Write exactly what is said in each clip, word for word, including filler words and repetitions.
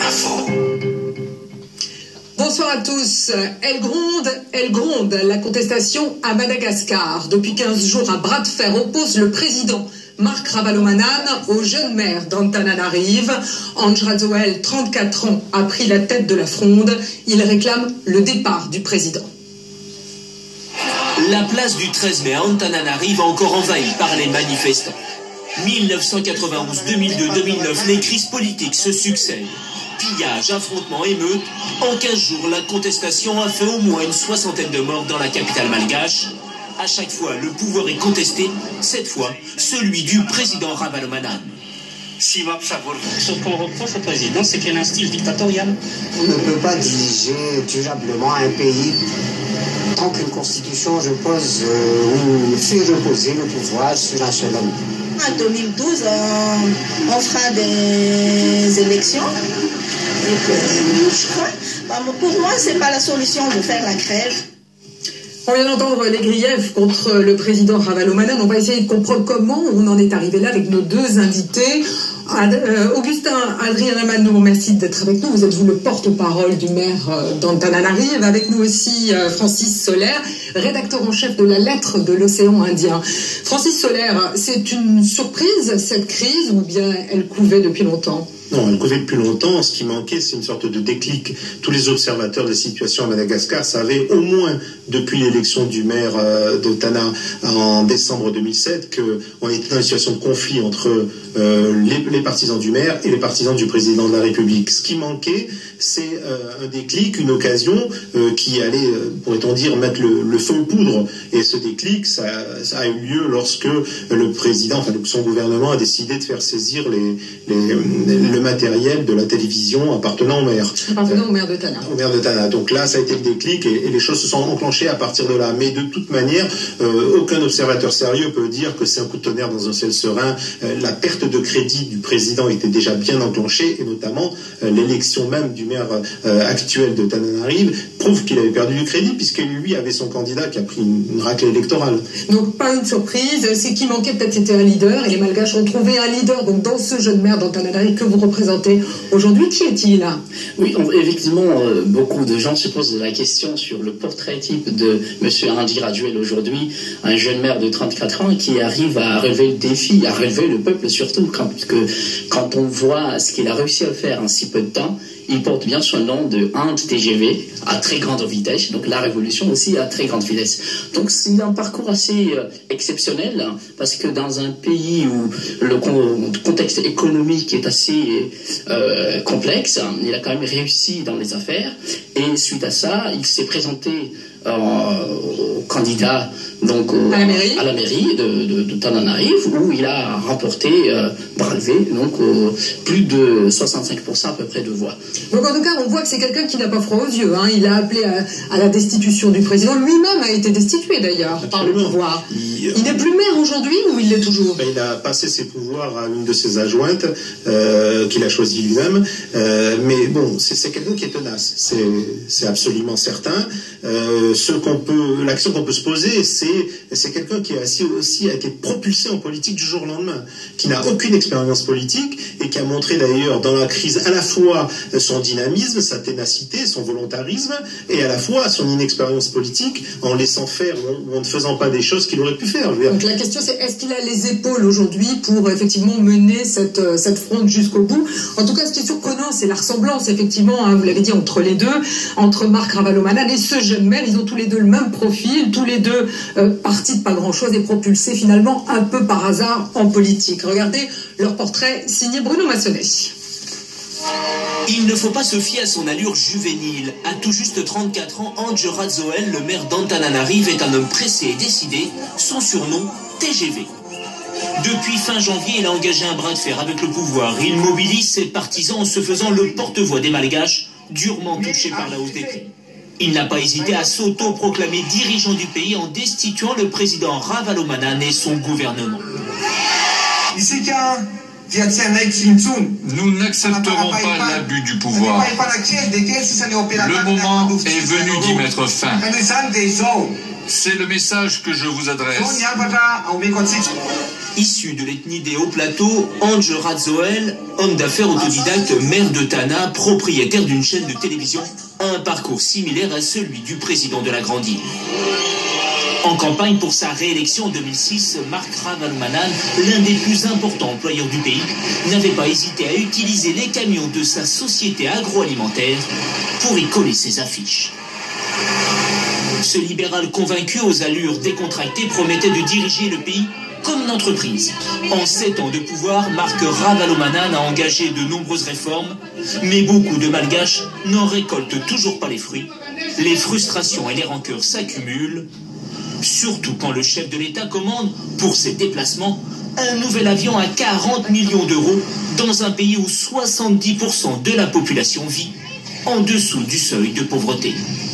Bonsoir à tous. Elle gronde, elle gronde, la contestation à Madagascar. Depuis quinze jours, un bras de fer oppose le président Marc Ravalomanana au jeune maire d'Antananarive. Andjradjoel, trente-quatre ans, a pris la tête de la fronde. Il réclame le départ du président. La place du treize mai à Antananarive encore envahie par les manifestants. mille neuf cent quatre-vingt-onze, deux mille deux, deux mille neuf, les crises politiques se succèdent. Pillages, affrontements, émeutes. En quinze jours, la contestation a fait au moins une soixantaine de morts dans la capitale malgache. À chaque fois, le pouvoir est contesté, cette fois, celui du président Ravalomanana. Ce qu'on reproche au président, c'est qu'il a un style dictatorial. On ne peut pas diriger durablement un pays tant qu'une constitution repose euh, ou fait reposer le pouvoir sur un seul homme. En deux mille douze, on, on fera des élections. Et que, je crois, bah, pour moi, c'est pas la solution de faire la grève. On vient d'entendre les griefs contre le président Ravalomanana. On va essayer de comprendre comment on en est arrivé là avec nos deux invités. Ad, euh, Augustin Adrianamano, merci d'être avec nous. Vous êtes vous le porte-parole du maire euh, d'Antananarive. Avec nous aussi euh, Francis Solaire, rédacteur en chef de la lettre de l'océan Indien. Francis Solaire, c'est une surprise cette crise ou bien elle couvait depuis longtemps ? Non, elle couvait depuis longtemps. Ce qui manquait, c'est une sorte de déclic. Tous les observateurs de la situation à Madagascar savaient au moins depuis l'élection du maire euh, de Tana en décembre deux mille sept qu'on était dans une situation de conflit entre euh, les, les partisans du maire et les partisans du président de la République. Ce qui manquait, c'est euh, un déclic, une occasion euh, qui allait, euh, pourrait-on dire, mettre le, le feu aux poudres. Et ce déclic, ça, ça a eu lieu lorsque le président, enfin son gouvernement, a décidé de faire saisir les, les, le matériel de la télévision appartenant au maire. Appartenant au maire de Tana. Au maire de Tana. Donc là, ça a été le déclic et, et les choses se sont enclenchées à partir de là. Mais de toute manière, euh, aucun observateur sérieux peut dire que c'est un coup de tonnerre dans un ciel serein. Euh, la perte de crédit du président était déjà bien enclenchée et notamment euh, l'élection même du maire euh, actuel de Tananarive prouve qu'il avait perdu du crédit puisque lui avait son candidat qui a pris une, une raclée électorale. Donc pas une surprise, c'est qui manquait peut-être c'était un leader et les Malgaches ont trouvé un leader donc dans ce jeune maire d'Antananarive que vous représentez aujourd'hui. Qui est-il? Oui, on, effectivement, euh, beaucoup de gens se posent la question sur le portrait type de M. Andjradjoel aujourd'hui, un jeune maire de trente-quatre ans qui arrive à relever le défi, à relever le peuple surtout, quand, que, quand on voit ce qu'il a réussi à faire en si peu de temps. Il porte bien son nom de Ant T G V à très grande vitesse, donc la révolution aussi à très grande vitesse. Donc c'est un parcours assez euh, exceptionnel parce que dans un pays où le con contexte économique est assez euh, complexe, il a quand même réussi dans les affaires et suite à ça, il s'est présenté euh, au candidat donc au, à la mairie, à la mairie de, de, de Tananarive où il a remporté euh, bras levé donc euh, plus de soixante-cinq pour cent à peu près de voix. Donc en tout cas, on voit que c'est quelqu'un qui n'a pas froid aux yeux. Hein. Il a appelé à, à la destitution du président. Lui-même a été destitué d'ailleurs par le pouvoir. Il, il n'est plus maire aujourd'hui ou il l'est toujours? Il a passé ses pouvoirs à une de ses adjointes euh, qu'il a choisi lui-même. Euh, mais bon, c'est quelqu'un qui est tenace. C'est absolument certain. Euh, ce qu'on peut, l'action qu'on peut se poser, c'est c'est quelqu'un qui a aussi, aussi a été propulsé en politique du jour au lendemain, qui n'a aucune expérience politique et qui a montré d'ailleurs dans la crise à la fois son dynamisme, sa ténacité, son volontarisme, et à la fois son inexpérience politique en laissant faire ou en ne faisant pas des choses qu'il aurait pu faire. Donc la question c'est est-ce qu'il a les épaules aujourd'hui pour effectivement mener cette, cette fronde jusqu'au bout? En tout cas, ce qui est surprenant, c'est la ressemblance, effectivement, hein, vous l'avez dit, entre les deux, entre Marc Ravalomanana et ce jeune maire. Ils ont tous les deux le même profil, tous les deux euh, partis de pas grand-chose et propulsés finalement un peu par hasard en politique. Regardez leur portrait signé Bruno Massonnet. Il ne faut pas se fier à son allure juvénile. À tout juste trente-quatre ans, Andjradjoel, le maire d'Antananarive, est un homme pressé et décidé. Son surnom, T G V. Depuis fin janvier, il a engagé un bras de fer avec le pouvoir. Il mobilise ses partisans en se faisant le porte-voix des Malgaches, durement touchés par la hausse des prix. Il n'a pas hésité à s'auto-proclamer dirigeant du pays en destituant le président Ravalomanana et son gouvernement. Nous n'accepterons pas l'abus du pouvoir. Le moment est venu d'y mettre fin. C'est le message que je vous adresse. Issu de l'ethnie des Hauts-Plateaux, Ange Radzoel, homme d'affaires autodidacte, maire de Tana, propriétaire d'une chaîne de télévision, a un parcours similaire à celui du président de la Grande Île. En campagne pour sa réélection en deux mille six, Marc Ravalomanana, l'un des plus importants employeurs du pays, n'avait pas hésité à utiliser les camions de sa société agroalimentaire pour y coller ses affiches. Ce libéral convaincu aux allures décontractées promettait de diriger le pays comme une entreprise. En sept ans de pouvoir, Marc Ravalomanana a engagé de nombreuses réformes, mais beaucoup de Malgaches n'en récoltent toujours pas les fruits. Les frustrations et les rancœurs s'accumulent, surtout quand le chef de l'État commande, pour ses déplacements, un nouvel avion à quarante millions d'euros dans un pays où soixante-dix pour cent de la population vit en dessous du seuil de pauvreté.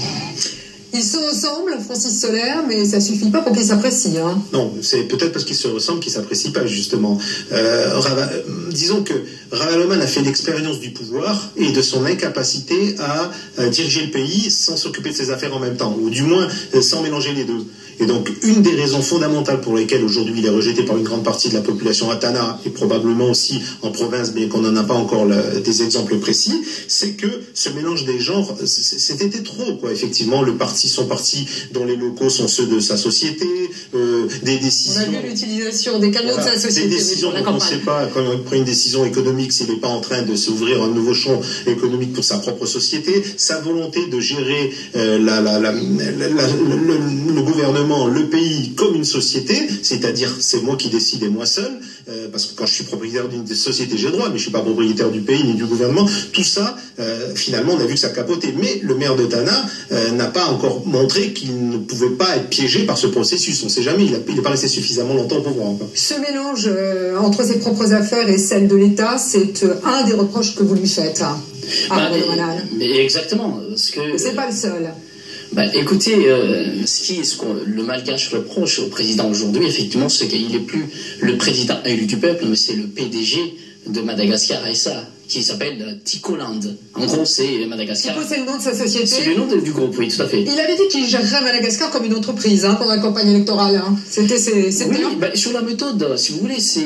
Ils se ressemblent, Francis Solaire, mais ça suffit pas pour qu'ils s'apprécient. Hein. Non, c'est peut-être parce qu'ils se ressemblent qu'ils s'apprécient pas, justement. Euh, Rava, disons que Ravalomanana a fait l'expérience du pouvoir et de son incapacité à, à diriger le pays sans s'occuper de ses affaires en même temps, ou du moins sans mélanger les deux. Et donc, une des raisons fondamentales pour lesquelles aujourd'hui il est rejeté par une grande partie de la population à Tana, et probablement aussi en province, bien qu'on n'en a pas encore le, des exemples précis, c'est que ce mélange des genres, c'était trop, quoi. Effectivement, le parti, son parti dont les locaux sont ceux de sa société, euh, des décisions... On a vu l'utilisation des camions voilà, de sa société. Des décisions dont on ne sait pas, quand on prend une décision économique, s'il n'est pas en train de s'ouvrir un nouveau champ économique pour sa propre société, sa volonté de gérer euh, la, la, la, la, la, le, le gouvernement, le pays comme une société, c'est-à-dire c'est moi qui décide et moi seul, euh, parce que quand je suis propriétaire d'une société j'ai le droit, mais je suis pas propriétaire du pays ni du gouvernement, tout ça, euh, finalement on a vu que ça capotait. Mais le maire de Tana euh, n'a pas encore montré qu'il ne pouvait pas être piégé par ce processus, on ne sait jamais, il n'est pas resté suffisamment longtemps au pouvoir encore. Ce mélange euh, entre ses propres affaires et celles de l'État, c'est euh, un des reproches que vous lui faites. Hein, bah, mais, mais exactement, parce que... C'est pas le seul. Bah, écoutez, euh, ce qui, ce qu'on, le Malgache reproche au président aujourd'hui, effectivement, c'est qu'il n'est plus le président élu du peuple, mais c'est le P D G de Madagascar S A, qui s'appelle Ticoland. En gros, c'est Madagascar. Tico, c'est le nom de sa société. C'est le nom de, du groupe, oui, tout à fait. Il avait dit qu'il gérerait Madagascar comme une entreprise hein, pendant la campagne électorale. Hein. C'était c'est, oui, bah, sur la méthode, si vous voulez, c'est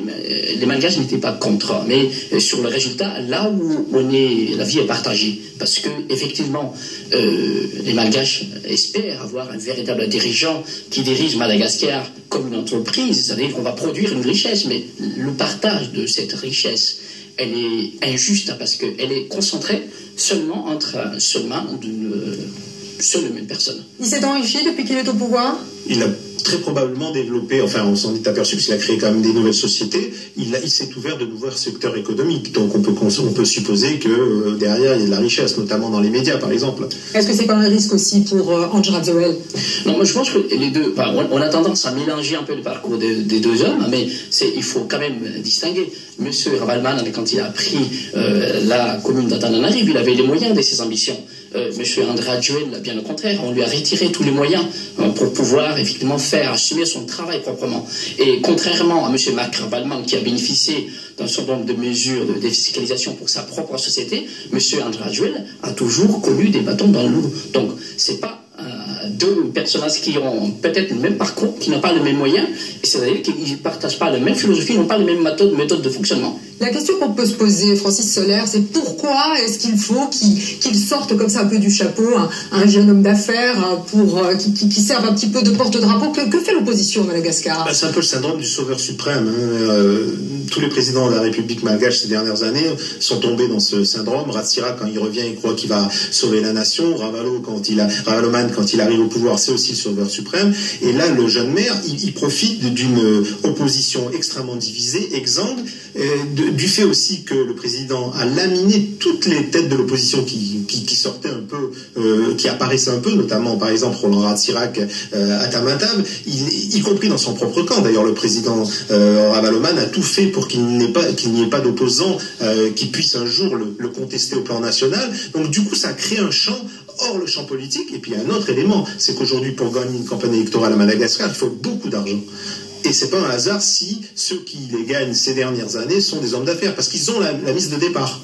les Malgaches n'étaient pas contre, mais sur le résultat, là où on est, la vie est partagée, parce que effectivement, euh, les Malgaches espèrent avoir un véritable dirigeant qui dirige Madagascar comme une entreprise, c'est-à-dire qu'on va produire une richesse, mais le partage de cette richesse, elle est injuste parce qu'elle est concentrée seulement entre seulement d'une seule et même personne. Il s'est enrichi depuis qu'il est au pouvoir ? Il a très probablement développé, enfin on s'en est aperçu parce qu'il a créé quand même des nouvelles sociétés, il, a, il s'est ouvert de nouveaux secteurs économiques, donc on peut, on peut supposer que euh, derrière il y a de la richesse, notamment dans les médias par exemple. Est-ce que c'est pas un risque aussi pour euh, Ange Radzoel ? Non, moi je pense que les deux, enfin, on, on a tendance à mélanger un peu le parcours des, des deux hommes, mais c'est, il faut quand même distinguer. Monsieur Ravalomanana, quand il a pris euh, la commune d'Antananarive, il avait les moyens de ses ambitions. Euh, Monsieur André Adjuel, bien au contraire, on lui a retiré tous les moyens euh, pour pouvoir effectivement faire assumer son travail proprement. Et contrairement à Monsieur Marc Ravalomanana qui a bénéficié d'un certain nombre de mesures de défiscalisation pour sa propre société, Monsieur André Adjuel a toujours connu des bâtons dans le loup. Donc c'est pas euh, deux personnages qui ont peut-être le même parcours, qui n'ont pas les mêmes moyens, et c'est-à-dire qu'ils ne partagent pas la même philosophie, n'ont pas les mêmes méthodes, méthodes de fonctionnement. La question qu'on peut se poser, Francis Solaire, c'est pourquoi est-ce qu'il faut qu'il qu'il sorte comme ça un peu du chapeau, un, un jeune homme d'affaires pour euh, qui, qui, qui serve un petit peu de porte-drapeau. Que, que fait l'opposition à Madagascar ? Bah, c'est un peu le syndrome du sauveur suprême. Hein. Euh, tous les présidents de la République malgache ces dernières années sont tombés dans ce syndrome. Ratsira, quand il revient, il croit qu'il va sauver la nation. Ravalo, quand il a, Ravalomanana, quand il arrive au pouvoir, c'est aussi le sauveur suprême. Et là, le jeune maire, il, il profite d'une opposition extrêmement divisée, exsangue, euh, de, du fait aussi que le président a laminé toutes les têtes de l'opposition qui, qui, qui sortaient un peu, euh, qui apparaissaient un peu, notamment par exemple Roland Ratsirac euh, à Tamatave, y, y compris dans son propre camp. D'ailleurs, le président euh, Ravalomanana a tout fait pour qu'il n'y ait pas, qu'il n'y ait pas d'opposants euh, qui puissent un jour le, le contester au plan national. Donc du coup, ça crée un champ hors le champ politique. Et puis il y a un autre élément, c'est qu'aujourd'hui, pour gagner une campagne électorale à Madagascar, il faut beaucoup d'argent. Et c'est pas un hasard si ceux qui les gagnent ces dernières années sont des hommes d'affaires, parce qu'ils ont la, la mise de départ.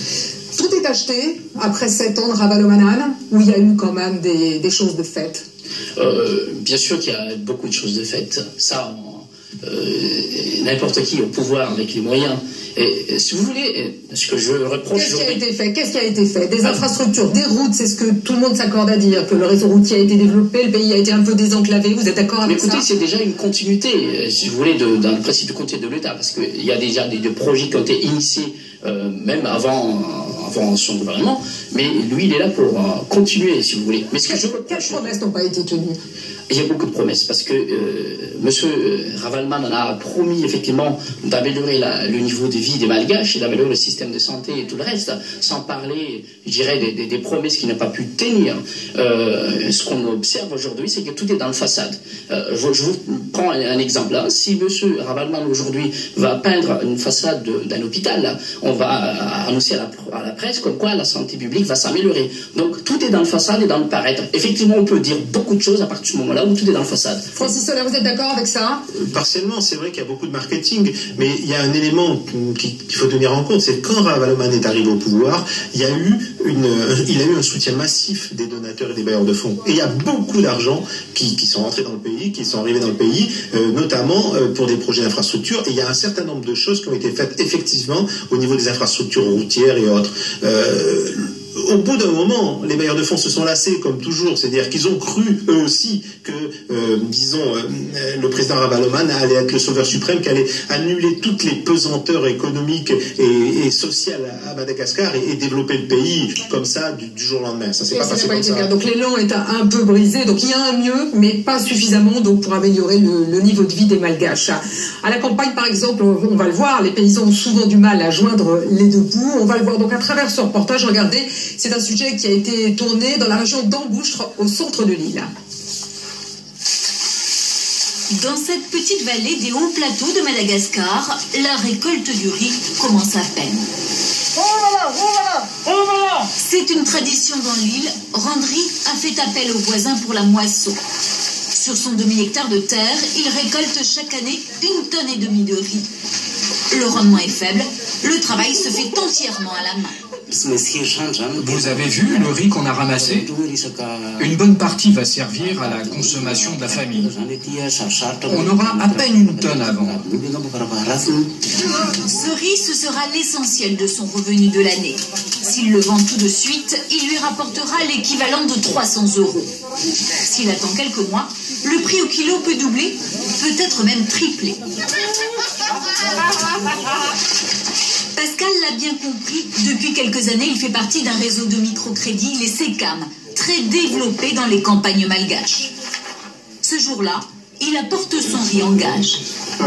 Tout est acheté après sept ans de Ravalomanana, où il y a eu quand même des, des choses de faites. Euh, bien sûr qu'il y a beaucoup de choses de faites. Ça, on, euh, n'importe qui au pouvoir avec les moyens. Et, et si vous voulez, ce que je reproche... Qu'est-ce qui a été fait Qu'est-ce qui a été fait Des infrastructures, des routes, c'est ce que tout le monde s'accorde à dire, que le réseau routier a été développé, le pays a été un peu désenclavé, vous êtes d'accord avec écoutez, ça? C'est déjà une continuité, si vous voulez, de, dans le principe de continuité de l'État, parce qu'il y a déjà des, des projets qui ont été initiés, euh, même avant, avant son gouvernement, mais lui, il est là pour euh, continuer, si vous voulez. Mais ce que je reproche... Quelles promesses n'ont pas été tenues? Il y a beaucoup de promesses, parce que euh, M. Ravalman a promis effectivement d'améliorer le niveau de vie des Malgaches et d'améliorer le système de santé et tout le reste, sans parler, je dirais, des, des, des promesses qu'il n'a pas pu tenir. Euh, ce qu'on observe aujourd'hui, c'est que tout est dans le façade. Euh, je, je vous prends un, un exemple. Là. Si M. Ravalman aujourd'hui va peindre une façade d'un hôpital, là, on va annoncer à la, à la presse comme quoi la santé publique va s'améliorer. Donc tout est dans le façade et dans le paraître. Effectivement, on peut dire beaucoup de choses à partir de ce moment-là où tout est dans le façade. Francis Soler, vous êtes d'accord avec ça? Partiellement, c'est vrai qu'il y a beaucoup de marketing, mais il y a un élément qu'il faut tenir en compte, c'est que quand Ravaloman est arrivé au pouvoir, il y a eu une, il a eu un soutien massif des donateurs et des bailleurs de fonds. Et il y a beaucoup d'argent qui, qui sont rentrés dans le pays, qui sont arrivés dans le pays, euh, notamment euh, pour des projets d'infrastructures. Et il y a un certain nombre de choses qui ont été faites effectivement au niveau des infrastructures routières et autres. Euh, Au bout d'un moment, les bailleurs de fonds se sont lassés, comme toujours, c'est-à-dire qu'ils ont cru, eux aussi, que, euh, disons, euh, le président Ravaloman allait être le sauveur suprême, qui allait annuler toutes les pesanteurs économiques et, et sociales à Madagascar et, et développer le pays comme ça du, du jour au lendemain. Ça s'est pas passé comme ça. Donc l'élan est un peu brisé, donc il y a un mieux, mais pas suffisamment donc, pour améliorer le, le niveau de vie des Malgaches. À la campagne, par exemple, on, on va le voir, les paysans ont souvent du mal à joindre les deux bouts. On va le voir donc à travers ce reportage, regardez. C'est un sujet qui a été tourné dans la région d'Ambouchtre, au centre de l'île. Dans cette petite vallée des hauts plateaux de Madagascar, la récolte du riz commence à peine. C'est une tradition dans l'île. Randry a fait appel aux voisins pour la moisson. Sur son demi-hectare de terre, il récolte chaque année une tonne et demie de riz. Le rendement est faible, le travail se fait entièrement à la main. Vous avez vu le riz qu'on a ramassé? Une bonne partie va servir à la consommation de la famille. On aura à peine une tonne à vendre. Ce riz, ce sera l'essentiel de son revenu de l'année. S'il le vend tout de suite, il lui rapportera l'équivalent de trois cents euros. S'il attend quelques mois, le prix au kilo peut doubler, peut-être même tripler. Pascal l'a bien compris, depuis quelques années, il fait partie d'un réseau de microcrédits, les SECAM, très développé dans les campagnes malgaches. Ce jour-là, il apporte son riz en gage.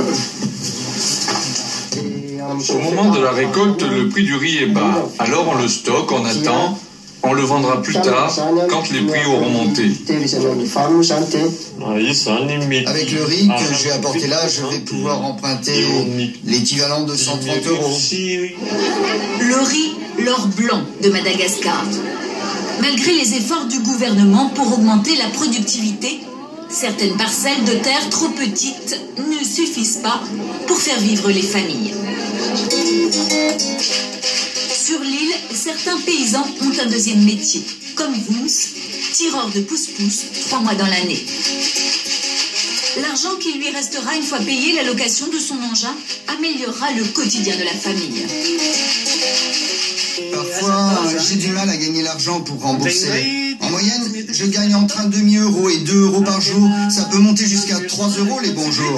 Au moment de la récolte, le prix du riz est bas. Alors on le stocke, on attend, on le vendra plus tard, quand les prix auront monté. Avec le riz que j'ai apporté là, je vais pouvoir emprunter l'équivalent de cent trente euros. Le riz, l'or blanc de Madagascar. Malgré les efforts du gouvernement pour augmenter la productivité, certaines parcelles de terre trop petites ne suffisent pas pour faire vivre les familles. Sur l'île, certains paysans ont un deuxième métier, comme Vuns, tireur de pousse-pousse, trois mois dans l'année. L'argent qui lui restera une fois payé la location de son engin améliorera le quotidien de la famille. Parfois, j'ai du mal à gagner l'argent pour rembourser. En moyenne, je gagne entre un demi-euro et deux euros par jour. Ça peut monter jusqu'à trois euros les bons jours.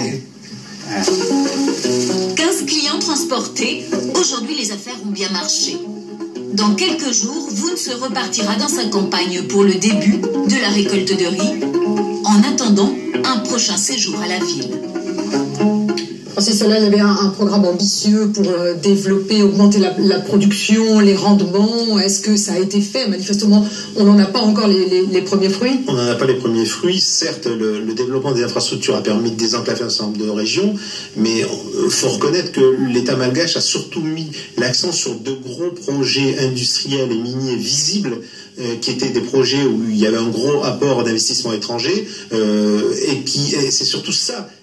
quinze clients transportés, aujourd'hui les affaires ont bien marché. Dans quelques jours, Vuns repartira dans sa campagne pour le début de la récolte de riz, en attendant un prochain séjour à la ville. Francis Soler, il y avait un, un programme ambitieux pour euh, développer, augmenter la, la production, les rendements. Est-ce que ça a été fait? Manifestement, on n'en a pas encore les, les, les premiers fruits. On n'en a pas les premiers fruits. Certes, le, le développement des infrastructures a permis de désenclaver un certain nombre de régions, mais il faut reconnaître que l'État malgache a surtout mis l'accent sur de gros projets industriels et miniers visibles, euh, qui étaient des projets où il y avait un gros apport d'investissement étranger, euh, et qui, et c'est surtout ça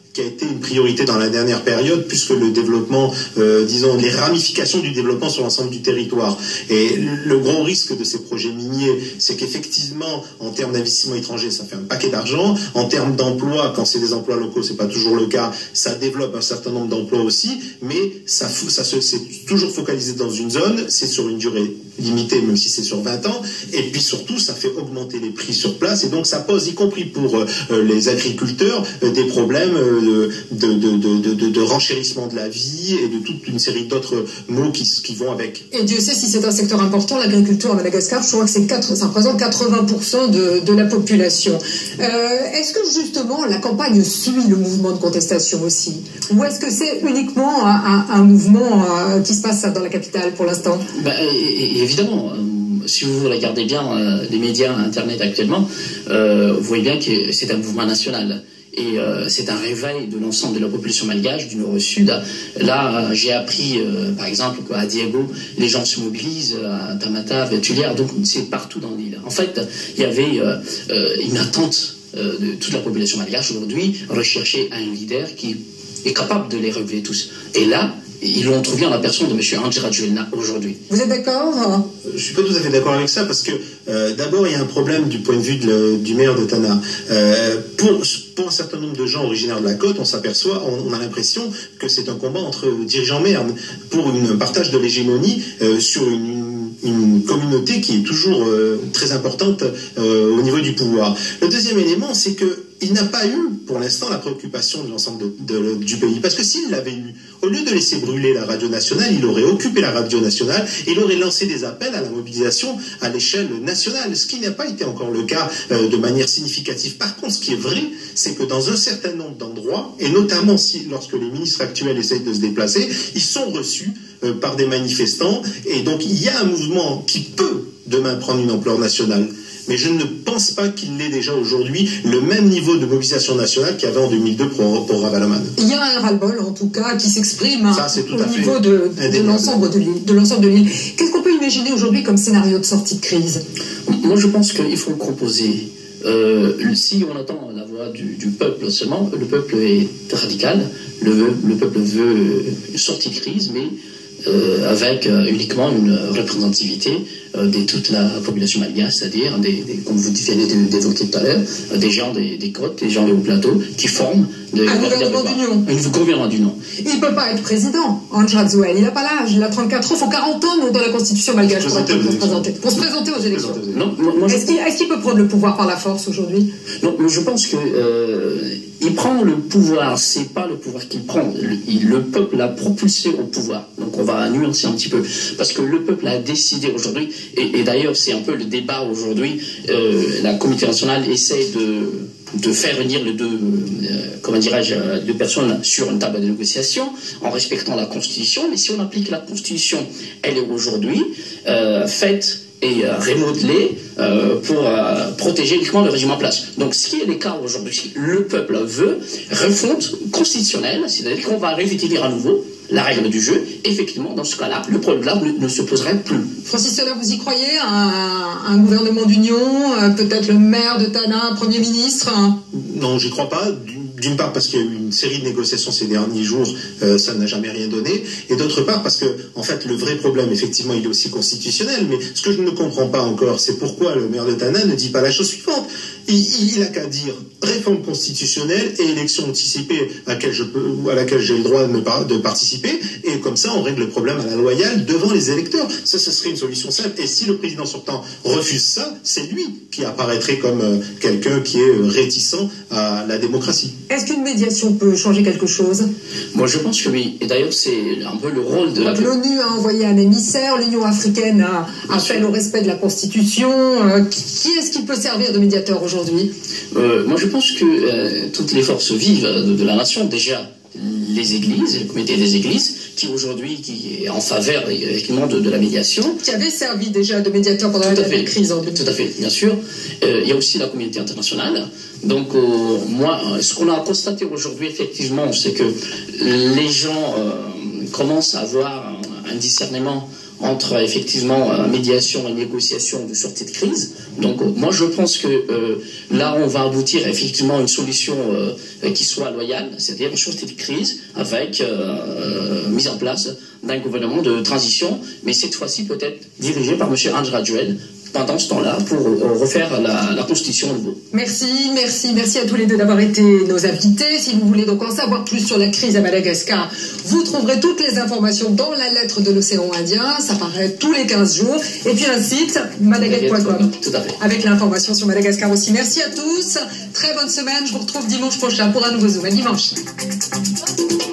qui a été une priorité dans la dernière période, plus que le développement, euh, disons, les ramifications du développement sur l'ensemble du territoire. Et le gros risque de ces projets miniers, c'est qu'effectivement, en termes d'investissement étranger, ça fait un paquet d'argent. En termes d'emploi, quand c'est des emplois locaux, c'est pas toujours le cas, ça développe un certain nombre d'emplois aussi, mais ça, ça se, c'est toujours focalisé dans une zone, c'est sur une durée limitée, même si c'est sur vingt ans, et puis surtout, ça fait augmenter les prix sur place, et donc ça pose, y compris pour euh, les agriculteurs, euh, des problèmes euh, de, de, de, de, de renchérissement de la vie et de toute une série d'autres mots qui, qui vont avec. Et Dieu sait si c'est un secteur important, l'agriculture à Madagascar, je crois que c'est quatre, ça représente quatre-vingts pour cent de, de la population. Euh, est-ce que justement la campagne suit le mouvement de contestation aussi? Ou est-ce que c'est uniquement un, un, un mouvement euh, qui se passe dans la capitale pour l'instant? Ben, évidemment, si vous regardez bien euh, les médias Internet actuellement, euh, vous voyez bien que c'est un mouvement national. Et euh, c'est un réveil de l'ensemble de la population malgache du nord au sud. Là, euh, j'ai appris, euh, par exemple, qu'à Diego, les gens se mobilisent, à Tamatave, à Tulière, donc c'est partout dans l'île. En fait, il y avait euh, euh, une attente euh, de toute la population malgache aujourd'hui, rechercher un leader qui est capable de les relever tous. Et là, ils l'ont trouvé en la personne de M. Andry Rajoelina aujourd'hui. Vous êtes d'accord? Je ne suis pas tout à fait d'accord avec ça, parce que euh, d'abord, il y a un problème du point de vue de le, du maire de Tana. Euh, pour, pour un certain nombre de gens originaires de la côte, on s'aperçoit, on, on a l'impression que c'est un combat entre dirigeants merdes pour un partage de l'hégémonie euh, sur une, une communauté qui est toujours euh, très importante euh, au niveau du pouvoir. Le deuxième élément, c'est que il n'a pas eu, pour l'instant, la préoccupation de l'ensemble de, de, du pays. Parce que s'il l'avait eu, au lieu de laisser brûler la radio nationale, il aurait occupé la radio nationale et il aurait lancé des appels à la mobilisation à l'échelle nationale, ce qui n'a pas été encore le cas euh, de manière significative. Par contre, ce qui est vrai, c'est que dans un certain nombre d'endroits, et notamment si, lorsque les ministres actuels essayent de se déplacer, ils sont reçus euh, par des manifestants. Et donc, il y a un mouvement qui peut demain prendre une ampleur nationale. Mais je ne pense pas qu'il l'ait déjà aujourd'hui le même niveau de mobilisation nationale qu'il y avait en deux mille deux pour, pour Ravaloman. Il y a un ras-le-bol, en tout cas, qui s'exprime Ça, au niveau de, de l'ensemble de l'île. De l'ensemble de l'île. Qu'est-ce qu'on peut imaginer aujourd'hui comme scénario de sortie de crise? Moi, je pense qu'il faut composer. Euh, si on attend la voix du, du peuple seulement, le peuple est radical, le, le peuple veut une sortie de crise, mais euh, avec euh, uniquement une représentativité euh, de toute la population malgache, c'est-à-dire, des, des, comme vous venez d'évoquer tout à l'heure, euh, des gens des, des côtes, des gens des hauts plateaux, qui forment des, un gouvernement d'union. Un gouvernement d'union. Il ne peut pas être président, Andry Rajoelina. Il n'a pas l'âge, il a trente-quatre ans, il faut quarante ans dans la constitution malgache pour, être, pour, se présenter, pour se présenter aux élections. Non, moi, Est-ce qu'il est qu'il peut prendre le pouvoir par la force aujourd'hui? Non, mais je pense que euh, il prend le pouvoir, c'est pas le pouvoir qu'il prend. Le, il, le peuple l'a propulsé au pouvoir. Donc on va nuancer un petit peu. Parce que le peuple a décidé aujourd'hui, et, et d'ailleurs c'est un peu le débat aujourd'hui, euh, la communauté nationale essaie de, de faire venir les deux, euh, comment dirais-je, deux personnes sur une table de négociation en respectant la Constitution. Mais si on applique la Constitution, elle est aujourd'hui euh, faite et euh, remodelé euh, pour euh, protéger uniquement le régime en place. Donc ce qui est le cas aujourd'hui, le peuple veut refonte constitutionnelle, c'est-à-dire qu'on va réécrire à nouveau la règle du jeu. Effectivement, dans ce cas-là, le problème ne, ne se poserait plus. Francis Seller, vous y croyez? Un, un gouvernement d'union, euh, peut-être le maire de Tana, un Premier ministre? Non, j'y crois pas. D'une part parce qu'il y a eu une série de négociations ces derniers jours, euh, ça n'a jamais rien donné, et d'autre part parce que, en fait, le vrai problème, effectivement, il est aussi constitutionnel, mais ce que je ne comprends pas encore, c'est pourquoi le maire de Tana ne dit pas la chose suivante. Il, il a qu'à dire réforme constitutionnelle et élection anticipée à laquelle je peux, à laquelle j'ai le droit de, me par, de participer, et comme ça, on règle le problème à la loyale devant les électeurs. Ça, ce serait une solution simple, et si le président sortant refuse ça, c'est lui qui apparaîtrait comme euh, quelqu'un qui est réticent à la démocratie. Est-ce qu'une médiation peut changer quelque chose? Moi, je pense que oui. Et d'ailleurs, c'est un peu le rôle de... L'ONU a envoyé un émissaire, l'Union africaine a appelé au respect de la Constitution. Euh, qui est-ce qui peut servir de médiateur aujourd'hui? euh, Moi, je pense que euh, toutes les forces vives de, de la nation, déjà les églises, le comité des églises, qui aujourd'hui qui est en faveur effectivement de, de la médiation. Qui avait servi déjà de médiateur pendant la dernière crise en deux mille. Tout à fait, bien sûr. Euh, il y a aussi la communauté internationale. Donc, euh, moi, ce qu'on a constaté aujourd'hui, effectivement, c'est que les gens euh, commencent à avoir un, un discernement entre effectivement euh, médiation et négociation de sortie de crise. Donc euh, moi je pense que euh, là on va aboutir effectivement à une solution euh, qui soit loyale, c'est-à-dire une sortie de crise avec euh, mise en place d'un gouvernement de transition, mais cette fois-ci peut-être dirigé par M. Andry Rajoel pendant ce temps-là pour euh, refaire la, la constitution à nouveau. Merci, merci, merci à tous les deux d'avoir été nos invités. Si vous voulez donc en savoir plus sur la crise à Madagascar, vous trouverez toutes les informations dans la lettre de l'océan Indien. Ça paraît tous les quinze jours. Et puis un site, madagascar point com, tout à fait, avec l'information sur Madagascar aussi. Merci à tous. Très bonne semaine. Je vous retrouve dimanche prochain pour un nouveau Zoom. À dimanche.